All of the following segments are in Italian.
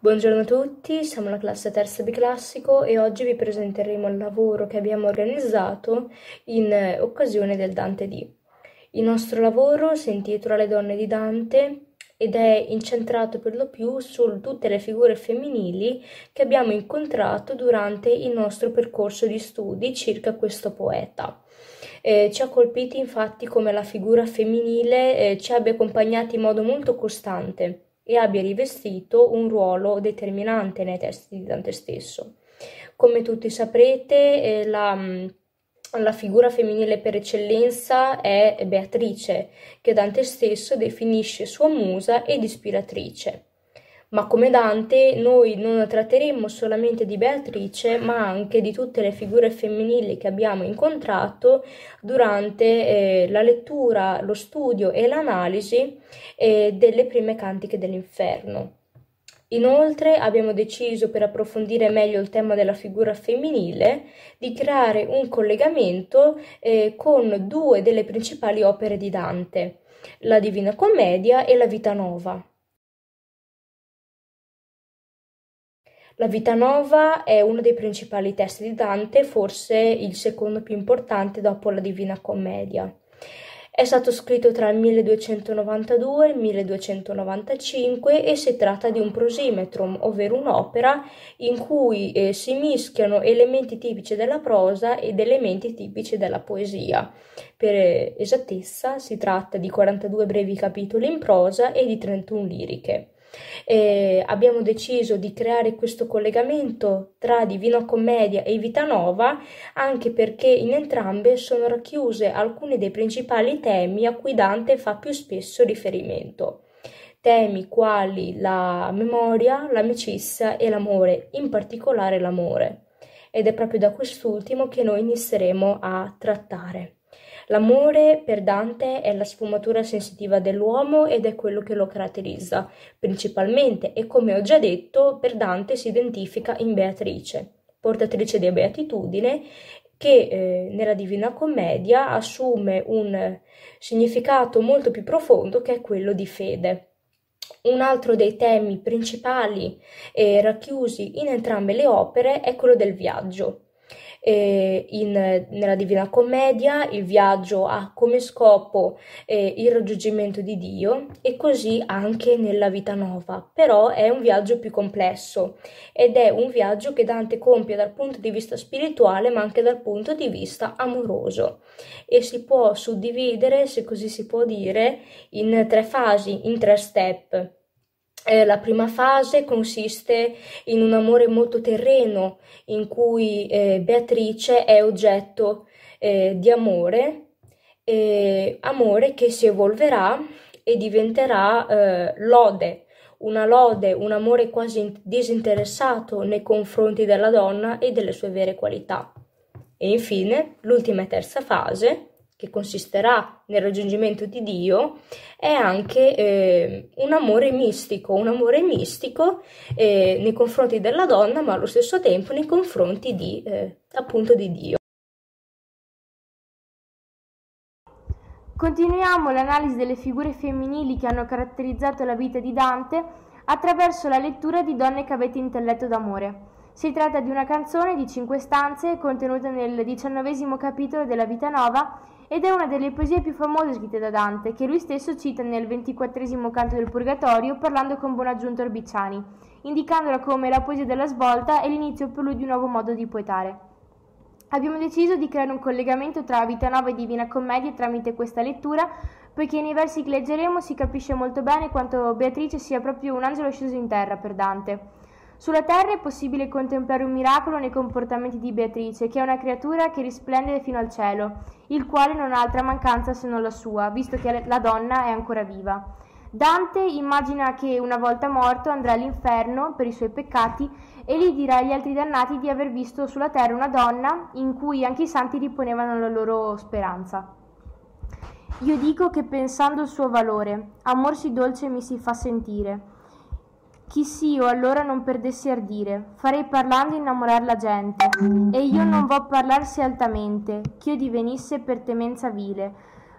Buongiorno a tutti, siamo la classe terza B classico e oggi vi presenteremo il lavoro che abbiamo organizzato in occasione del Dante D. Il nostro lavoro si intitola Le donne di Dante ed è incentrato per lo più su tutte le figure femminili che abbiamo incontrato durante il nostro percorso di studi circa questo poeta. Ci ha colpiti infatti come la figura femminile ci abbia accompagnati in modo molto costante e abbia rivestito un ruolo determinante nei testi di Dante stesso. Come tutti saprete, la figura femminile per eccellenza è Beatrice, che Dante stesso definisce sua musa ed ispiratrice. Ma come Dante noi non tratteremo solamente di Beatrice, ma anche di tutte le figure femminili che abbiamo incontrato durante la lettura, lo studio e l'analisi delle prime cantiche dell'Inferno. Inoltre abbiamo deciso, per approfondire meglio il tema della figura femminile, di creare un collegamento con due delle principali opere di Dante, la Divina Commedia e la Vita Nova. La Vita Nova è uno dei principali testi di Dante, forse il secondo più importante dopo la Divina Commedia. È stato scritto tra il 1292 e il 1295 e si tratta di un prosimetrum, ovvero un'opera in cui si mischiano elementi tipici della prosa ed elementi tipici della poesia. Per esattezza si tratta di 42 brevi capitoli in prosa e di 31 liriche. Abbiamo deciso di creare questo collegamento tra Divina Commedia e Vita Nova anche perché in entrambe sono racchiuse alcuni dei principali temi a cui Dante fa più spesso riferimento. Temi quali la memoria, l'amicizia e l'amore, in particolare l'amore. Ed è proprio da quest'ultimo che noi inizieremo a trattare. L'amore per Dante è la sfumatura sensitiva dell'uomo ed è quello che lo caratterizza principalmente e, come ho già detto, per Dante si identifica in Beatrice, portatrice di beatitudine, che nella Divina Commedia assume un significato molto più profondo che è quello di fede. Un altro dei temi principali racchiusi in entrambe le opere è quello del viaggio. Nella Divina Commedia il viaggio ha come scopo il raggiungimento di Dio e così anche nella Vita Nova, però è un viaggio più complesso ed è un viaggio che Dante compie dal punto di vista spirituale ma anche dal punto di vista amoroso e si può suddividere, se così si può dire, in tre fasi, in tre step. La prima fase consiste in un amore molto terreno, in cui Beatrice è oggetto di amore che si evolverà e diventerà lode, un amore quasi disinteressato nei confronti della donna e delle sue vere qualità. E infine, l'ultima e terza fase, che consisterà nel raggiungimento di Dio, è anche un amore mistico nei confronti della donna, ma allo stesso tempo nei confronti appunto di Dio. Continuiamo l'analisi delle figure femminili che hanno caratterizzato la vita di Dante attraverso la lettura di Donne che avete intelletto d'amore. Si tratta di una canzone di 5 stanze contenuta nel 19° capitolo della Vita Nova ed è una delle poesie più famose scritte da Dante, che lui stesso cita nel 24° canto del Purgatorio parlando con Buonaggiunto Orbiciani, indicandola come la poesia della svolta e l'inizio per lui di un nuovo modo di poetare. Abbiamo deciso di creare un collegamento tra Vita Nova e Divina Commedia tramite questa lettura, poiché nei versi che leggeremo si capisce molto bene quanto Beatrice sia proprio un angelo sceso in terra per Dante. Sulla terra è possibile contemplare un miracolo nei comportamenti di Beatrice, che è una creatura che risplende fino al cielo, il quale non ha altra mancanza se non la sua, visto che la donna è ancora viva. Dante immagina che una volta morto andrà all'inferno per i suoi peccati e lì dirà agli altri dannati di aver visto sulla terra una donna in cui anche i santi riponevano la loro speranza. Io dico che pensando il suo valore, amor sì dolce mi si fa sentire. Chi s'io allora non perdessi ardire, farei parlando innamorar la gente, e io non vo parlarsi altamente, ch'io divenisse per temenza vile.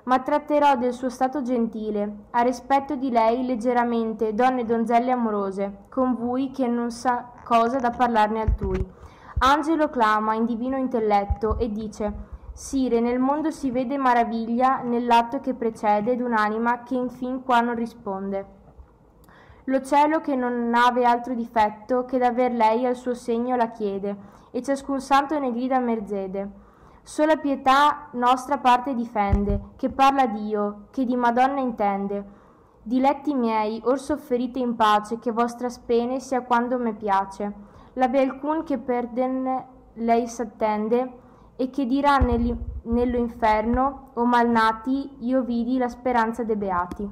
ma tratterò del suo stato gentile, a rispetto di lei leggeramente, donne e donzelle amorose, con vui che non sa cosa da parlarne altrui. Angelo clama in divino intelletto e dice: Sire, nel mondo si vede maraviglia nell'atto che precede d'un'anima che infin qua non risponde. Lo cielo che non ave altro difetto che d'aver lei al suo segno la chiede, e ciascun santo ne grida merzede. Sola pietà nostra parte difende, che parla Dio, che di Madonna intende. Diletti miei, or sofferite in pace, che vostra spene sia quando me piace. L'abbia alcun che perden lei s'attende, e che dirà nello inferno, o malnati, io vidi la speranza de beati.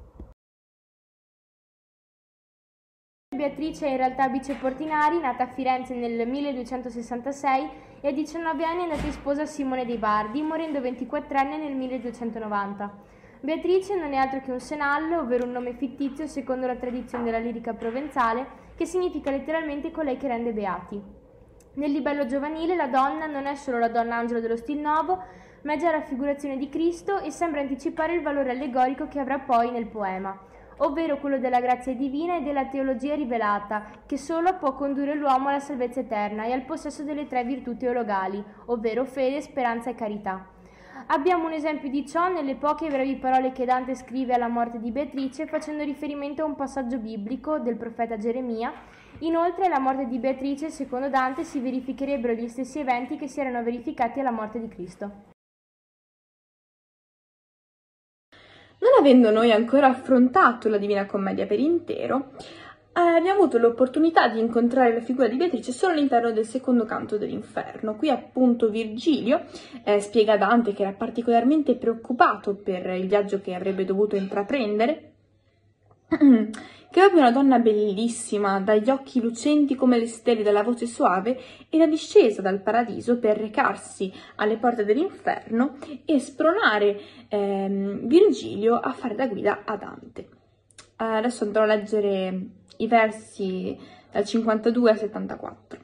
Beatrice è in realtà Bice Portinari, nata a Firenze nel 1266 e a 19 anni è andata in sposa a Simone dei Bardi, morendo 24enne nel 1290. Beatrice non è altro che un senal, ovvero un nome fittizio secondo la tradizione della lirica provenzale, che significa letteralmente colei che rende beati. Nel libello giovanile la donna non è solo la donna angelo dello stil nuovo, ma è già la raffigurazione di Cristo e sembra anticipare il valore allegorico che avrà poi nel poema, ovvero quello della grazia divina e della teologia rivelata, che solo può condurre l'uomo alla salvezza eterna e al possesso delle tre virtù teologali, ovvero fede, speranza e carità. Abbiamo un esempio di ciò nelle poche brevi parole che Dante scrive alla morte di Beatrice, facendo riferimento a un passaggio biblico del profeta Geremia. Inoltre, alla morte di Beatrice, secondo Dante, si verificherebbero gli stessi eventi che si erano verificati alla morte di Cristo. Non avendo noi ancora affrontato la Divina Commedia per intero, abbiamo avuto l'opportunità di incontrare la figura di Beatrice solo all'interno del secondo canto dell'Inferno. Qui appunto Virgilio spiega a Dante che era particolarmente preoccupato per il viaggio che avrebbe dovuto intraprendere, che proprio una donna bellissima, dagli occhi lucenti come le stelle, dalla voce soave, era discesa dal paradiso per recarsi alle porte dell'inferno e spronare Virgilio a fare da guida a Dante. Adesso andrò a leggere i versi dal 52 al 74.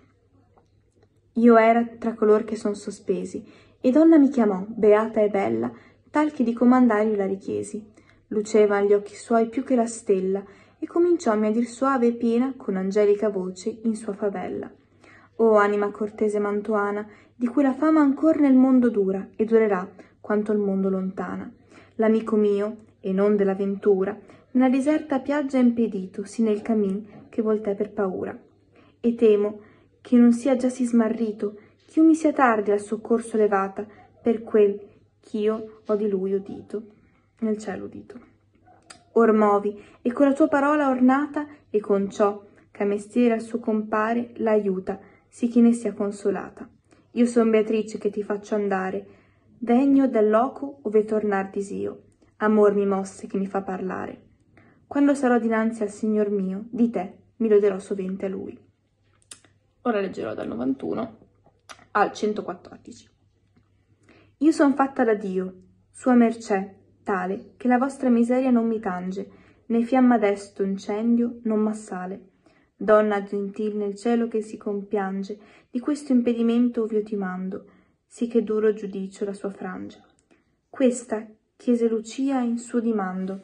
Io era tra color che son sospesi, e donna mi chiamò, beata e bella, tal che di comandare io la richiesi. Luceva agli occhi suoi più che la stella, e cominciommi a dir suave e piena, con angelica voce, in sua favella. O anima cortese mantuana, di cui la fama ancor nel mondo dura, e durerà, quanto il mondo lontana. L'amico mio, e non della ventura, nella deserta piaggia impedito, sì nel cammin che voltè per paura. E temo che non sia già sì smarrito, ch'io mi sia tardi al soccorso levata, per quel ch'io ho di lui udito, nel cielo udito. Or movi, e con la tua parola ornata, e con ciò che a mestiere al suo compare, l'aiuta, sì che ne sia consolata. Io son Beatrice che ti faccio andare, degno del loco ove tornar disio. Amor mi mosse che mi fa parlare. Quando sarò dinanzi al Signor mio, di te mi loderò sovente a Lui. Ora leggerò dal 91 al 114. Io son fatta da Dio, sua mercè, tale che la vostra miseria non mi tange, né fiamma desto incendio non m'assale. Donna gentil nel cielo che si compiange, di questo impedimento ov'io ti mando, sì che duro giudicio la sua frange. Questa chiese Lucia in suo dimando,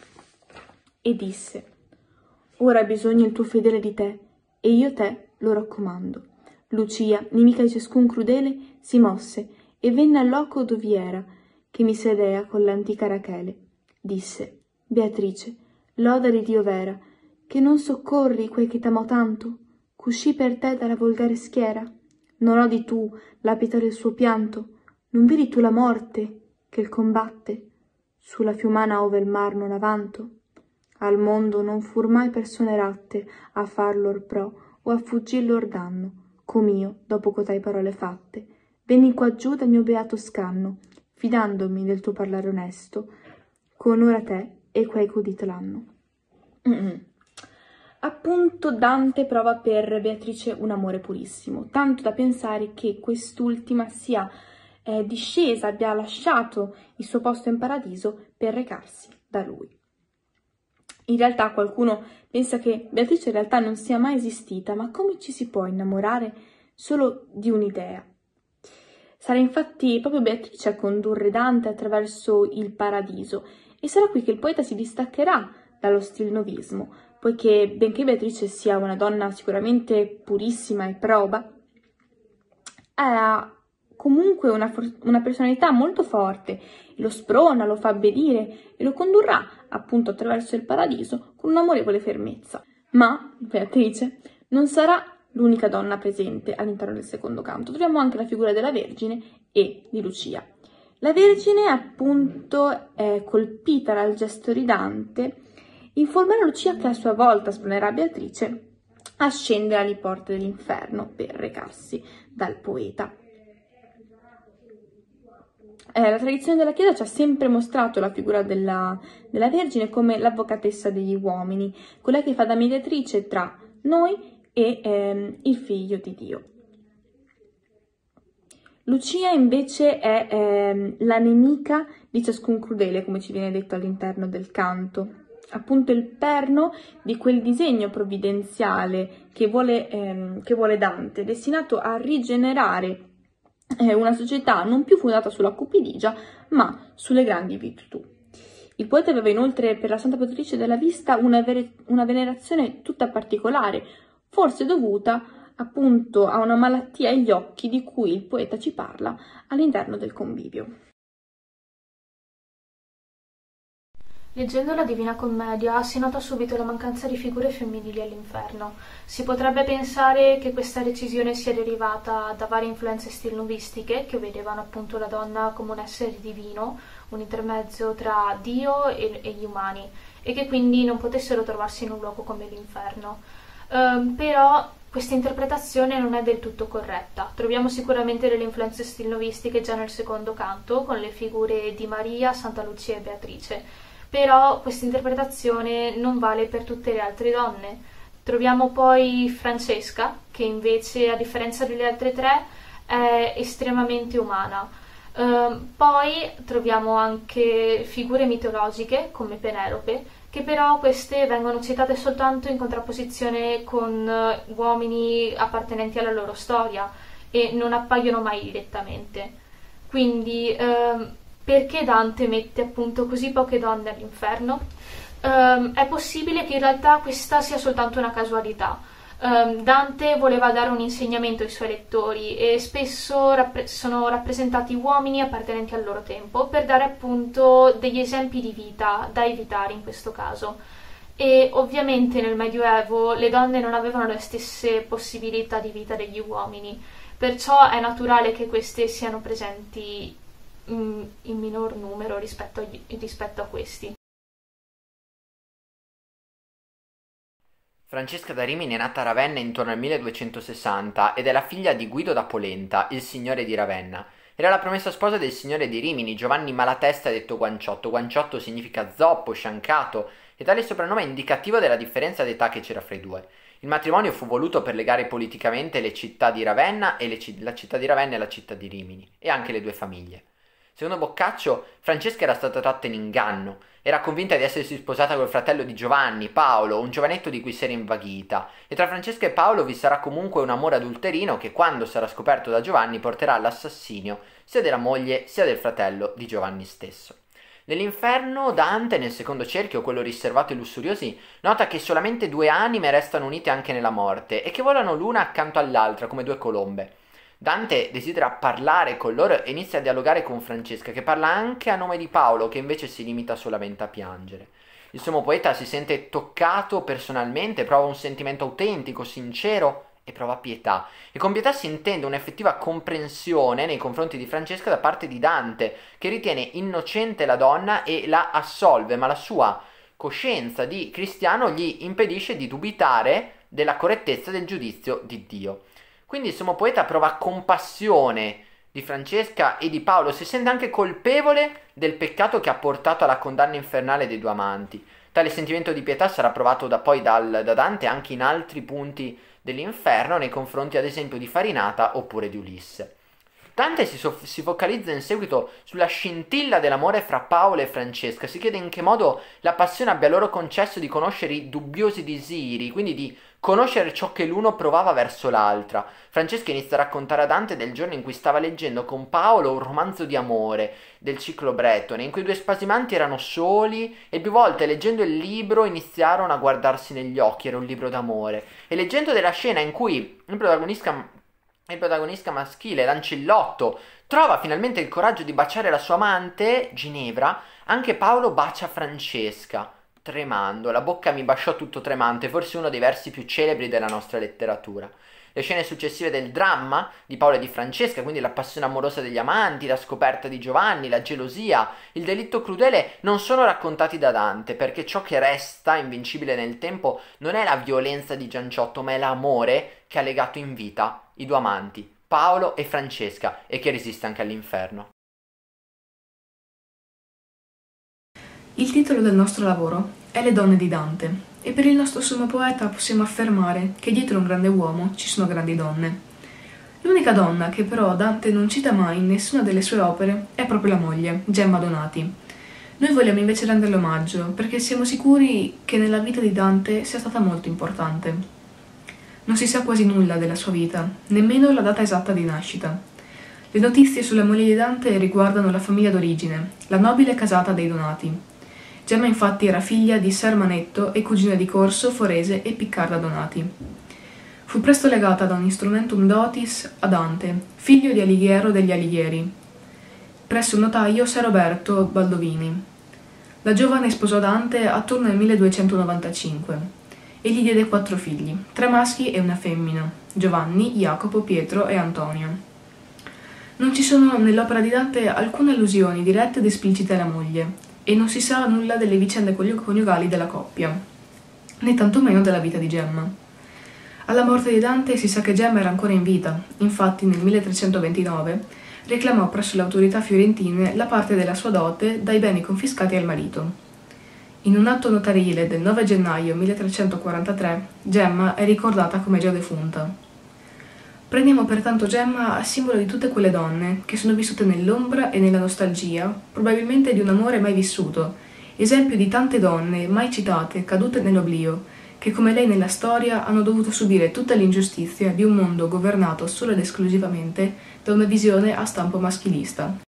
e disse: ora bisogna il tuo fedele di te, e io te lo raccomando. Lucia, nemica di ciascun crudele, si mosse e venne al loco dov'era, che mi sedea con l'antica Rachele. Disse: Beatrice, loda di Dio vera, che non soccorri quei che t'amò tanto, c'uscì per te dalla volgare schiera. Non odi tu la pietà del suo pianto, non vedi tu la morte che il combatte sulla fiumana ove il mar non avanto? Al mondo non fur mai persone ratte a far lor pro o a fuggir lor danno, com'io, dopo cotai parole fatte, venni quaggiù dal mio beato scanno, fidandomi del tuo parlare onesto, con ora te e quei ch'udito l'hanno. Appunto Dante prova per Beatrice un amore purissimo, tanto da pensare che quest'ultima sia discesa, abbia lasciato il suo posto in paradiso per recarsi da lui. In realtà qualcuno pensa che Beatrice in realtà non sia mai esistita, ma come ci si può innamorare solo di un'idea? Sarà infatti proprio Beatrice a condurre Dante attraverso il paradiso e sarà qui che il poeta si distaccherà dallo stilnovismo, poiché benché Beatrice sia una donna sicuramente purissima e proba, ha comunque una personalità molto forte, lo sprona, lo fa obbedire e lo condurrà appunto attraverso il paradiso con un'amorevole fermezza. Ma Beatrice non sarà l'unica donna presente all'interno del secondo canto. Troviamo anche la figura della Vergine e di Lucia. La Vergine, appunto, colpita dal gesto di Dante, informerà Lucia che a sua volta spronerà Beatrice a scendere alle porte dell'inferno per recarsi dal poeta. La tradizione della Chiesa ci ha sempre mostrato la figura della Vergine come l'avvocatessa degli uomini, quella che fa da mediatrice tra noi e il Figlio di Dio. Lucia invece è la nemica di ciascun crudele, come ci viene detto all'interno del canto, appunto il perno di quel disegno provvidenziale che vuole Dante, destinato a rigenerare una società non più fondata sulla cupidigia, ma sulle grandi virtù. Il poeta aveva inoltre per la Santa Beatrice della Vista una venerazione tutta particolare, forse dovuta appunto a una malattia agli occhi di cui il poeta ci parla all'interno del convivio. Leggendo la Divina Commedia si nota subito la mancanza di figure femminili all'inferno. Si potrebbe pensare che questa decisione sia derivata da varie influenze stilnovistiche che vedevano appunto la donna come un essere divino, un intermezzo tra Dio e gli umani, e che quindi non potessero trovarsi in un luogo come l'inferno. Però questa interpretazione non è del tutto corretta. Troviamo sicuramente delle influenze stilnovistiche già nel secondo canto, con le figure di Maria, Santa Lucia e Beatrice. Però questa interpretazione non vale per tutte le altre donne. Troviamo poi Francesca, che invece, a differenza delle altre tre, è estremamente umana. Poi troviamo anche figure mitologiche, come Penelope, che però queste vengono citate soltanto in contrapposizione con uomini appartenenti alla loro storia e non appaiono mai direttamente. Quindi perché Dante mette appunto così poche donne all'inferno? È possibile che in realtà questa sia soltanto una casualità. Dante voleva dare un insegnamento ai suoi lettori e spesso sono rappresentati uomini appartenenti al loro tempo per dare appunto degli esempi di vita da evitare in questo caso. E ovviamente nel Medioevo le donne non avevano le stesse possibilità di vita degli uomini, perciò è naturale che queste siano presenti in minor numero rispetto a questi. Francesca da Rimini è nata a Ravenna intorno al 1260 ed è la figlia di Guido da Polenta, il signore di Ravenna. Era la promessa sposa del signore di Rimini, Giovanni Malatesta detto Guanciotto. Guanciotto significa zoppo, sciancato e tale soprannome è indicativo della differenza d'età che c'era fra i due. Il matrimonio fu voluto per legare politicamente le città di Ravenna e la città di Ravenna e la città di Rimini, e anche le due famiglie. Secondo Boccaccio, Francesca era stata tratta in inganno. Era convinta di essersi sposata col fratello di Giovanni, Paolo, un giovanetto di cui si era invaghita, e tra Francesca e Paolo vi sarà comunque un amore adulterino che, quando sarà scoperto da Giovanni, porterà all'assassinio sia della moglie sia del fratello di Giovanni stesso. Nell'inferno, Dante, nel secondo cerchio, quello riservato ai lussuriosi, nota che solamente due anime restano unite anche nella morte e che volano l'una accanto all'altra come due colombe. Dante desidera parlare con loro e inizia a dialogare con Francesca, che parla anche a nome di Paolo, che invece si limita solamente a piangere. Il sommo poeta si sente toccato personalmente, prova un sentimento autentico, sincero e prova pietà. E con pietà si intende un'effettiva comprensione nei confronti di Francesca da parte di Dante, che ritiene innocente la donna e la assolve, ma la sua coscienza di cristiano gli impedisce di dubitare della correttezza del giudizio di Dio. Quindi il sommo poeta prova compassione di Francesca e di Paolo, si sente anche colpevole del peccato che ha portato alla condanna infernale dei due amanti. Tale sentimento di pietà sarà provato poi da Dante anche in altri punti dell'inferno, nei confronti ad esempio di Farinata oppure di Ulisse. Dante si focalizza in seguito sulla scintilla dell'amore fra Paolo e Francesca, si chiede in che modo la passione abbia loro concesso di conoscere i dubbiosi desiri, quindi di conoscere ciò che l'uno provava verso l'altra. Francesca inizia a raccontare a Dante del giorno in cui stava leggendo con Paolo un romanzo di amore del ciclo Bretone, in cui i due spasimanti erano soli e più volte leggendo il libro iniziarono a guardarsi negli occhi, era un libro d'amore. E leggendo della scena in cui il protagonista maschile, Lancillotto, trova finalmente il coraggio di baciare la sua amante, Ginevra, anche Paolo bacia Francesca, tremando. La bocca mi baciò tutto tremante, forse uno dei versi più celebri della nostra letteratura. Le scene successive del dramma di Paolo e di Francesca, quindi la passione amorosa degli amanti, la scoperta di Giovanni, la gelosia, il delitto crudele, non sono raccontati da Dante, perché ciò che resta invincibile nel tempo non è la violenza di Gianciotto, ma è l'amore che ha legato in vita i due amanti, Paolo e Francesca, e che resiste anche all'inferno. Il titolo del nostro lavoro è Le donne di Dante, e per il nostro sommo poeta possiamo affermare che dietro un grande uomo ci sono grandi donne. L'unica donna che però Dante non cita mai in nessuna delle sue opere è proprio la moglie, Gemma Donati. Noi vogliamo invece renderle omaggio perché siamo sicuri che nella vita di Dante sia stata molto importante. Non si sa quasi nulla della sua vita, nemmeno la data esatta di nascita. Le notizie sulla moglie di Dante riguardano la famiglia d'origine, la nobile casata dei Donati. Gemma infatti era figlia di Ser Manetto e cugina di Corso, Forese e Piccarda Donati. Fu presto legata da un instrumentum dotis a Dante, figlio di Alighiero degli Alighieri, presso il notaio Ser Roberto Baldovini. La giovane sposò Dante attorno al 1295 e gli diede 4 figli, 3 maschi e una femmina, Giovanni, Jacopo, Pietro e Antonio. Non ci sono nell'opera di Dante alcune allusioni dirette ed esplicite alla moglie, e non si sa nulla delle vicende coniugali della coppia, né tantomeno della vita di Gemma. Alla morte di Dante si sa che Gemma era ancora in vita, infatti nel 1329 reclamò presso le autorità fiorentine la parte della sua dote dai beni confiscati al marito. In un atto notarile del 9 gennaio 1343 Gemma è ricordata come già defunta. Prendiamo pertanto Gemma a simbolo di tutte quelle donne che sono vissute nell'ombra e nella nostalgia, probabilmente di un amore mai vissuto, esempio di tante donne mai citate, cadute nell'oblio, che come lei nella storia hanno dovuto subire tutta l'ingiustizia di un mondo governato solo ed esclusivamente da una visione a stampo maschilista.